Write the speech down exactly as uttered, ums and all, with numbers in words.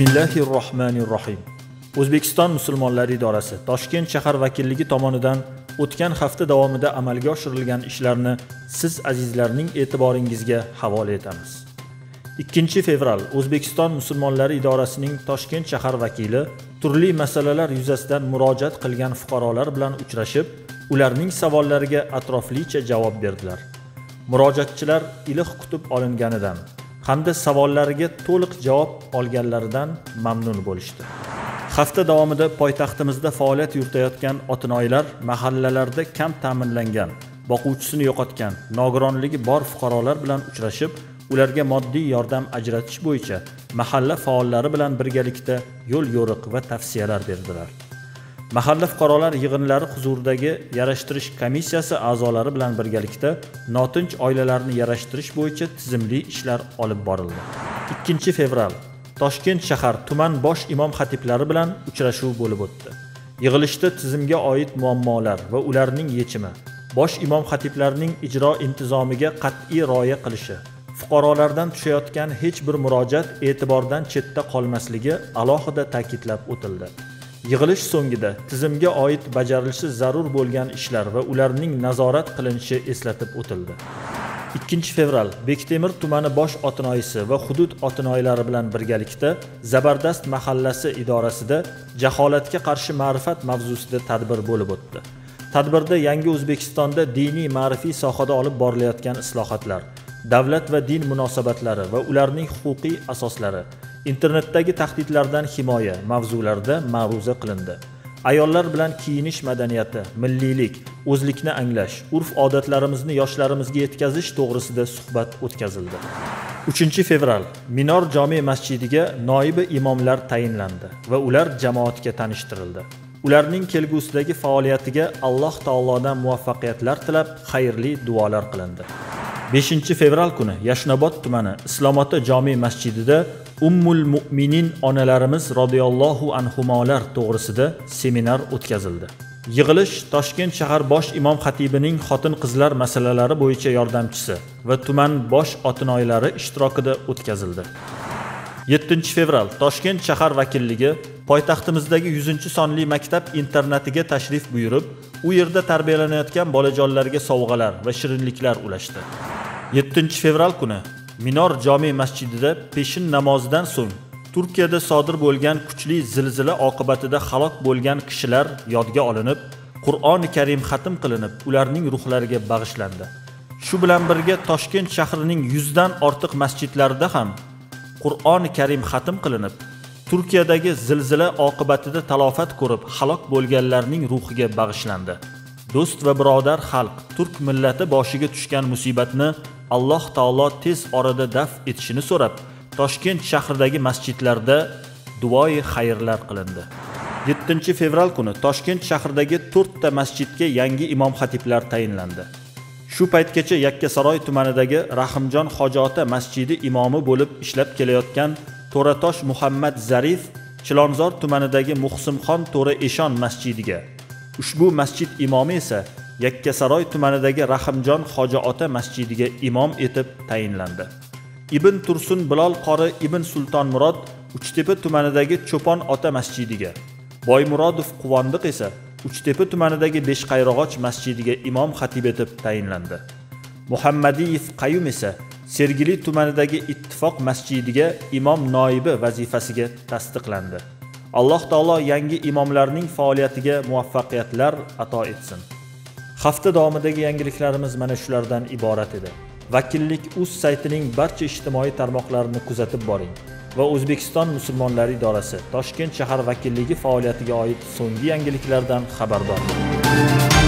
Bismillahirrohmanirrohim. O'zbekiston musulmonlari idorasi Toshkent shahar vakilligi tomonidan o'tgan hafta davomida amalga oshirilgan ishlarni siz azizlarning e'tiboringizga havola etamiz. ikkinchi fevral O'zbekiston musulmonlari idorasining Toshkent shahar vakili turli masalalar yuzasidan murojaat qilgan fuqarolar bilan uchrashib, ularning savollariga atroflicha javob berdilar. Murojaatchilar iliq kutib olinganidan hamda savollariga to'liq javob olganlaridan mamnun bo'lishdi. Hafta davomida poytaxtimizda faoliyat yuritayotgan otinoyilar mahallalarda kam ta'minlangan, boquvchisini yo'qotgan, nogironligi bor fuqarolar bilan uchrashib, ularga moddiy yordam ajratish bo'yicha mahalla faollari bilan birgalikda yo'l yo'riq va tavsiyalar berdilar. Mahalla fuqarolar yig'inlari huzuridagi yarashtirish komissiyasi a'zolari bilan birgalikda notinch oilalarni yarashtirish bo'yicha tizimli ishlar olib borildi. ikkinchi fevral Toshkent shahar tuman bosh imom xatiblari bilan uchrashuv bo'lib o'tdi. Yig'ilishda tizimga oid muammolar va ularning yechimi, bosh imom xatiblarining ijro intizomiga qat'iy rioya qilishi, fuqarolardan tushayotgan hech bir murojaat e'tibordan chetda qolmasligi alohida ta'kidlab o'tildi. Yig'ilish so'ngida tizimga oid bajarilishi zarur bo'lgan ishlar va ularning nazorat qilinishi eslatib o'tildi. ikkinchi fevral Bektemir tumani bosh otinoyisi va hudud otinoyilari bilan birgalikda Zabardast mahallasi idorasida jaholatga qarshi ma'rifat mavzusida tadbir bo'lib o'tdi. Tadbirda yangi O'zbekistonda diniy ma'rifiy sohada olib borilayotgan islohotlar, davlat va din munosabatlari va ularning huquqiy asoslari, internetdagi tahdidlardan himoya mavzularida ma'ruza qilindi. Ayollar bilan kiyinish madaniyati, milliylik, o'zlikni anglash, urf-odatlarimizni yoshlarimizga yetkazish to'g'risida suhbat o'tkazildi. uchinchi fevral Minor jome masjidiga noibi imomlar tayinlandi va ular jamoatga tanishtirildi. Ularning kelgusidagi faoliyatiga Alloh taolodan muvaffaqiyatlar tilab, xayrli duolar qilindi. beshinchi fevral kuni Yashnobod tumani Islomota jome masjidida Ummul Mu'minin onalarimiz radhiyallohu anhumolar to'g'risida seminar o'tkazildi. Yig'ilish Toshkent shahar bosh imom xatibining xotin-qizlar masalalari bo'yicha yordamchisi va tuman bosh otinoylari ishtirokida o'tkazildi. yettinchi fevral Toshkent shahar vakilligi poytaxtimizdagi yuzinchi sonli maktab internatiga tashrif buyurib, u yerda tarbiyalanayotgan bolajonlarga sovg'alar va shirinliklar ulashdi. yettinchi fevral kuni Minor jome masjidida peshin namozidan so'ng Turkiyada sodir bo'lgan kuchli zilzila oqibatida halok bo'lgan kishilar yodga olinib, Qur'oni Karim xatm qilinib, ularning ruhlariga bag'ishlandi. Shu bilan birga Toshkent shahrining yuzdan ortiq masjidlarida ham Qur'oni Karim xatm qilinib, Turkiyadagi zilzila oqibatida talofat ko'rib halok bo'lganlarning ruhiga bag'ishlandi. Do'st va birodar xalq, turk millati boshiga tushgan musibatni Alloh taolo tez orada daf etishini so'rab, Toshkent shahridagi masjidlarda duoyi xayrlar qilindi. yettinchi fevral kuni Toshkent shahridagi to'rtta masjidga yangi imom xatiblar tayinlandi. Shu paytgacha Yakkasaroy tumanidagi Rahimjon Hojota masjidi imomi bo'lib ishlab kelayotgan To'ratosh Muhammad Zarif Chilonzor tumanidagi Muhsimxon To'ra Eshon masjidiga, ushbu masjid imomi esa Yakkasaroy tumanidagi Rahimjon Hojaota masjidiga imom etib tayinlandi. Ibn Tursun Bilol qori Ibn Sulton Murod Uchtepa tumanidagi Cho'pon ota masjidiga, Boymurodov Quvondiq esa Uchtepa tumanidagi Beshqayrog'och masjidiga imom xatib etib tayinlandi. Muhammadiyev Qayum esa Sergili tumanidagi Ittifoq masjidiga imom noibi vazifasiga tasdiqlandi. Alloh taolo yangi imomlarning faoliyatiga muvaffaqiyatlar ato etsin. Hafta davomidagi yangiliklarimiz mana shulardan iborat edi. Vakillik uz saytining barcha ijtimoiy tarmoqlarini kuzatib boring va O'zbekiston musulmonlari idorasi Toshkent shahar vakilligi faoliyatiga oid so'nggi yangiliklardan xabardor bo'ling.